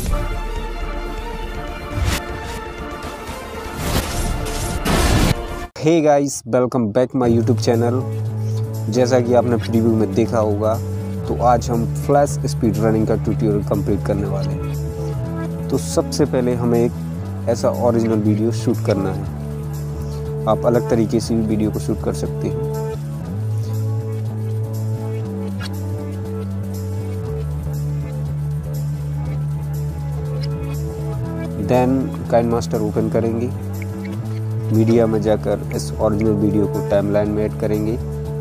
Hey guys, welcome back my YouTube channel. जैसा कि आपने प्रीव्यू में देखा होगा, तो आज हम फ्लैश स्पीड रनिंग का ट्यूटोरियल कंप्लीट करने वाले हैं। तो सबसे पहले हमें एक ऐसा ओरिजिनल वीडियो शूट करना है। आप अलग तरीके से भी वीडियो को शूट कर सकते हैं। देन काइनमास्टर ओपन करेंगे। मीडिया में जाकर इस ओरिजिनल वीडियो को टाइमलाइन में ऐड करेंगे।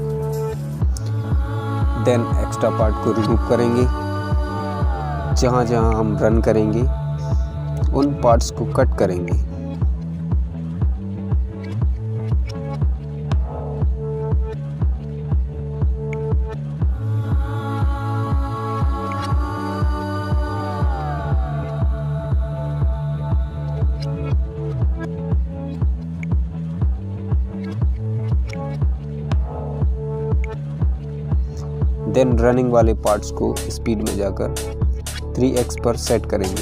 देन एक्स्ट्रा पार्ट को रिमूव करेंगे। जहाँ जहाँ हम रन करेंगे उन पार्ट्स को कट करेंगे। देन रनिंग वाले पार्ट्स को स्पीड में जाकर 3x पर सेट करेंगे।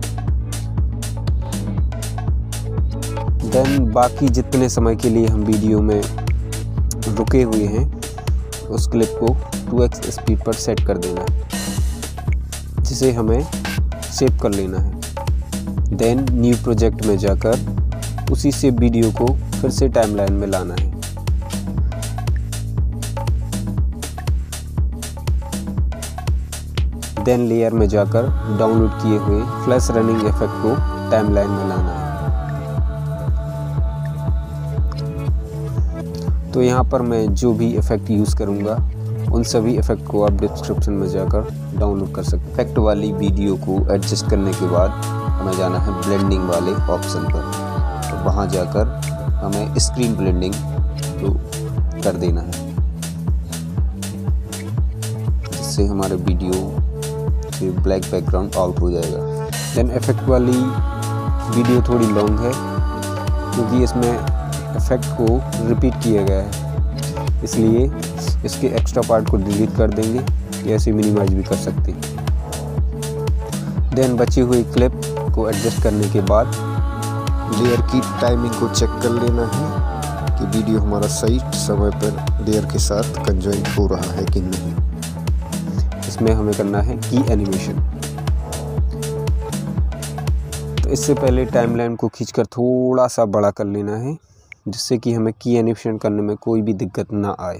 देन बाकी जितने समय के लिए हम वीडियो में रुके हुए हैं उस क्लिप को 2x स्पीड पर सेट कर देना है, जिसे हमें सेव कर लेना है। देन न्यू प्रोजेक्ट में जाकर उसी से वीडियो को फिर से टाइमलाइन में लाना है। देन लेयर में जाकर डाउनलोड किए हुए फ्लैश रनिंग इफेक्ट को टाइमलाइन में लाना है। तो यहाँ पर मैं जो भी इफेक्ट यूज़ करूँगा उन सभी इफेक्ट को आप डिस्क्रिप्शन में जाकर डाउनलोड कर सकते हैं। इफेक्ट वाली वीडियो को एडजस्ट करने के बाद हमें जाना है ब्लेंडिंग वाले ऑप्शन पर। तो वहाँ जाकर हमें स्क्रीन ब्लेंडिंग तो कर देना है, जिससे हमारे वीडियो ब्लैक बैकग्राउंड आउट हो जाएगा। देन इफेक्ट वाली वीडियो थोड़ी लॉन्ग है क्योंकि इसमें इफेक्ट को रिपीट किया गया है, इसलिए इसके एक्स्ट्रा पार्ट को डिलीट कर देंगे या ऐसे मिनिमाइज भी कर सकते हैं। देन बची हुई क्लिप को एडजस्ट करने के बाद लेयर की टाइमिंग को चेक कर लेना है कि वीडियो हमारा सही समय पर लेयर के साथ कंजॉइंट हो रहा है कि नहीं। इसमें हमें करना है की एनिमेशन। तो इससे पहले टाइमलाइन को खींचकर थोड़ा सा बड़ा कर लेना है, जिससे कि हमें की एनिमेशन करने में कोई भी दिक्कत ना आए।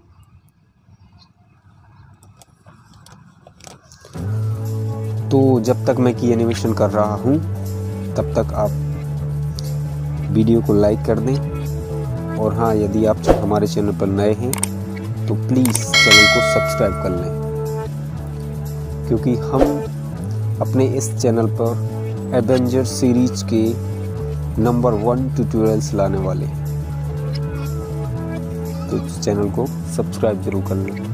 तो जब तक मैं की एनिमेशन कर रहा हूँ तब तक आप वीडियो को लाइक कर दें। और हाँ, यदि आप हमारे चैनल पर नए हैं तो प्लीज़ चैनल को सब्सक्राइब कर लें, क्योंकि हम अपने इस चैनल पर एवेंजर सीरीज के नंबर 1 ट्यूटोरियल्स लाने वाले हैं। तो इस चैनल को सब्सक्राइब जरूर कर लें।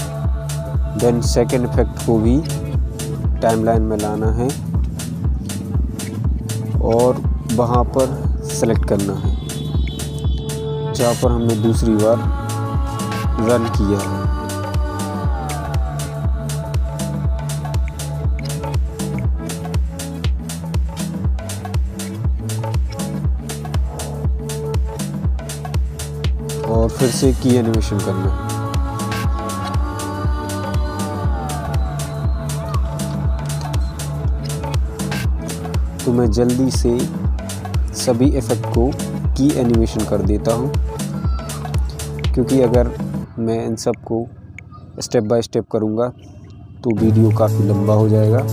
देन सेकेंड इफेक्ट को भी टाइमलाइन में लाना है। और वहाँ पर सेलेक्ट करना है जहाँ पर हमने दूसरी बार रन किया है। और फिर से की एनिमेशन करना है। तो मैं जल्दी से सभी इफ़ेक्ट को की एनिमेशन कर देता हूँ, क्योंकि अगर मैं इन सब को स्टेप बाय स्टेप करूँगा तो वीडियो काफ़ी लंबा हो जाएगा।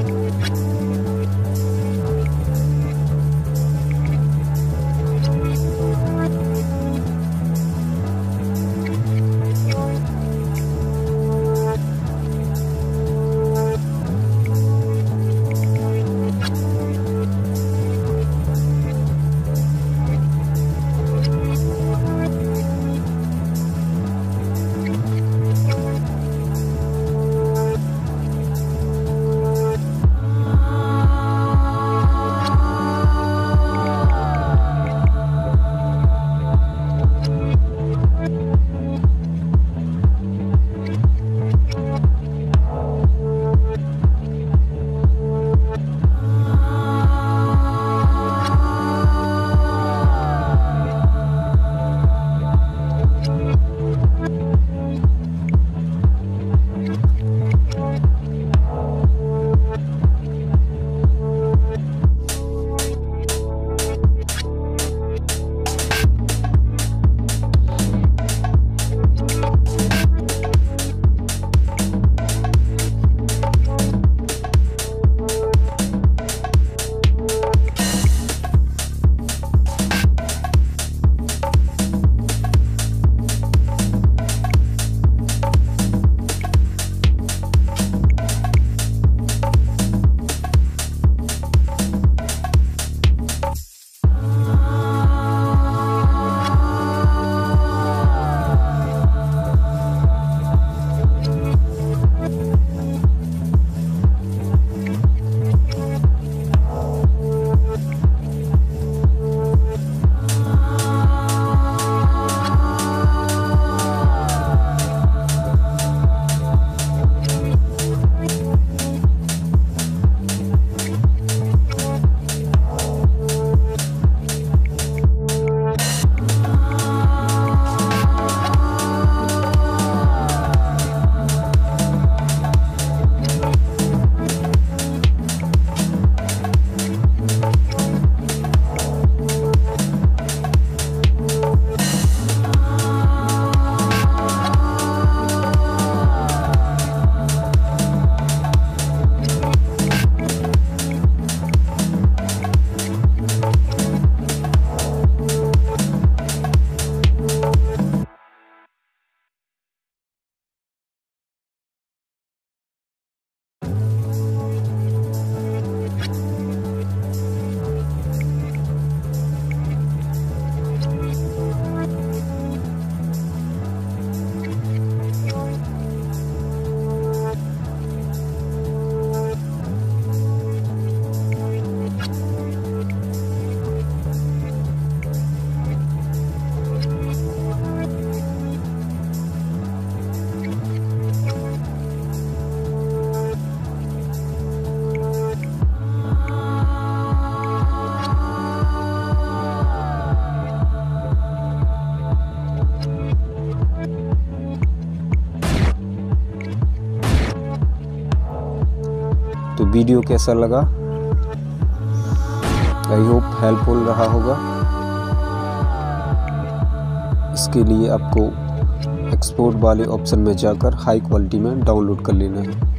तो वीडियो कैसा लगा? आई होप हेल्पफुल रहा होगा। इसके लिए आपको एक्सपोर्ट वाले ऑप्शन में जाकर हाई क्वालिटी में डाउनलोड कर लेना है।